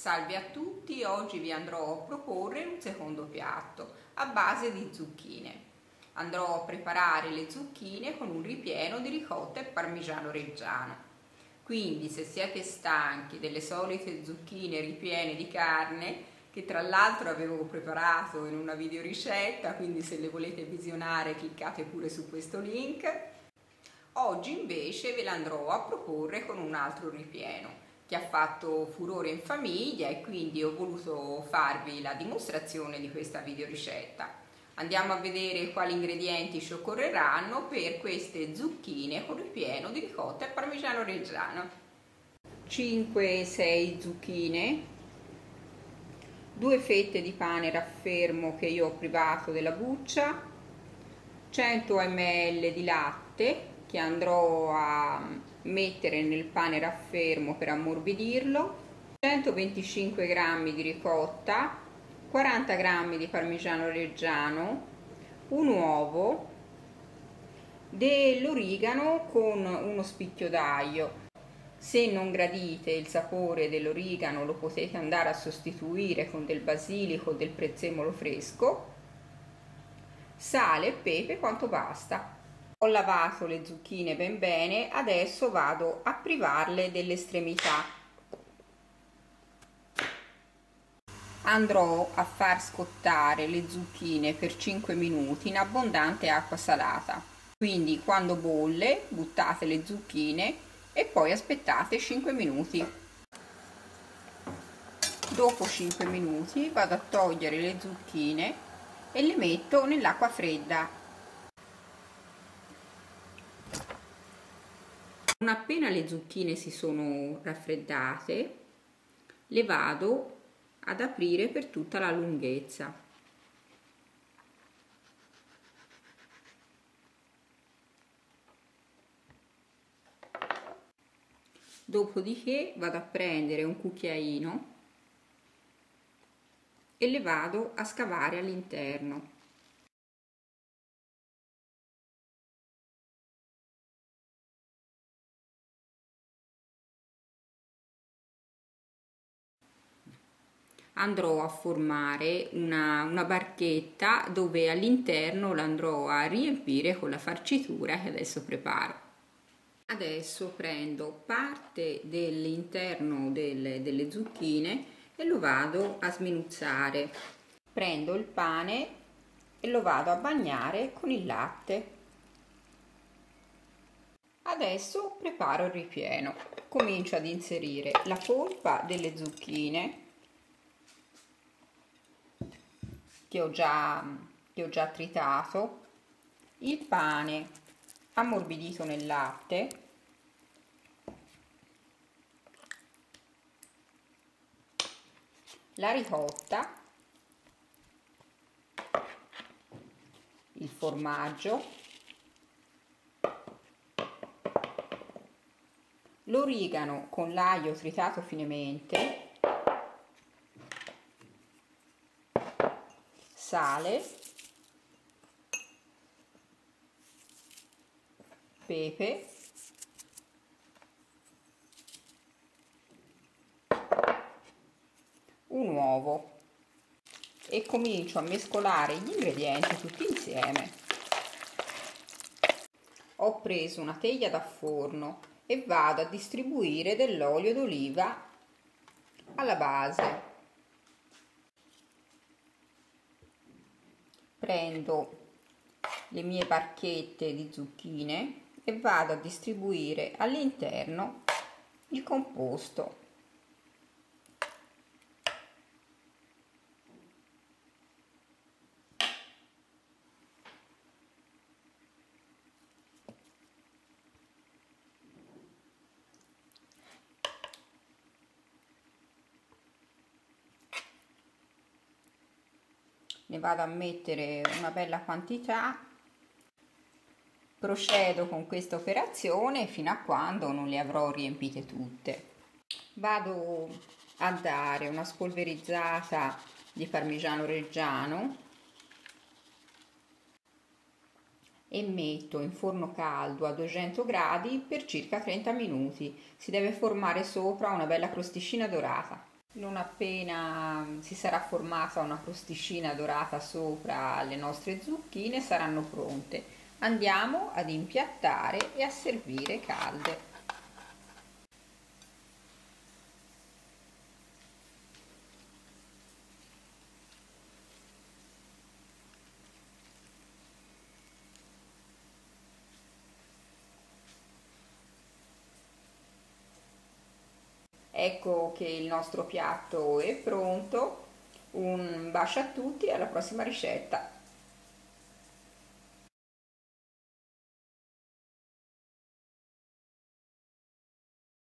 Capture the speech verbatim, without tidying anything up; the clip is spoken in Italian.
Salve a tutti, oggi vi andrò a proporre un secondo piatto a base di zucchine. Andrò a preparare le zucchine con un ripieno di ricotta e parmigiano reggiano. Quindi se siete stanchi delle solite zucchine ripiene di carne, che tra l'altro avevo preparato in una videoricetta, quindi se le volete visionare cliccate pure su questo link, oggi invece ve l'andrò a proporre con un altro ripieno che ha fatto furore in famiglia e quindi ho voluto farvi la dimostrazione di questa videoricetta. Andiamo a vedere quali ingredienti ci occorreranno per queste zucchine con ripieno di ricotta e parmigiano reggiano. cinque sei zucchine, due fette di pane raffermo che io ho privato della buccia, cento millilitri di latte che andrò a mettere nel pane raffermo per ammorbidirlo, centoventicinque grammi di ricotta, quaranta grammi di parmigiano reggiano, un uovo, dell'origano con uno spicchio d'aglio. Se non gradite il sapore dell'origano lo potete andare a sostituire con del basilico o del prezzemolo fresco, sale e pepe quanto basta. Ho lavato le zucchine ben bene, adesso vado a privarle delle estremità. Andrò a far scottare le zucchine per cinque minuti in abbondante acqua salata. Quindi quando bolle buttate le zucchine e poi aspettate cinque minuti. Dopo cinque minuti vado a togliere le zucchine e le metto nell'acqua fredda. Non appena le zucchine si sono raffreddate, le vado ad aprire per tutta la lunghezza. Dopodiché vado a prendere un cucchiaino e le vado a scavare all'interno. Andrò a formare una, una barchetta dove all'interno l'andrò a riempire con la farcitura che adesso preparo. Adesso prendo parte dell'interno delle, delle zucchine e lo vado a sminuzzare. Prendo il pane e lo vado a bagnare con il latte. Adesso preparo il ripieno. Comincio ad inserire la polpa delle zucchine che ho già, che ho già tritato, il pane ammorbidito nel latte, la ricotta, il formaggio, l'origano con l'aglio tritato finemente, sale, pepe, un uovo e comincio a mescolare gli ingredienti tutti insieme. Ho preso una teglia da forno e vado a distribuire dell'olio d'oliva alla base. Prendo le mie barchette di zucchine e vado a distribuire all'interno il composto. Ne vado a mettere una bella quantità. Procedo con questa operazione fino a quando non le avrò riempite tutte. Vado a dare una spolverizzata di parmigiano reggiano e metto in forno caldo a duecento gradi per circa trenta minuti. Si deve formare sopra una bella crosticina dorata. Non appena si sarà formata una crosticina dorata sopra le nostre zucchine, saranno pronte. Andiamo ad impiattare e a servire calde. Ecco che il nostro piatto è pronto. Un bacio a tutti e alla prossima ricetta.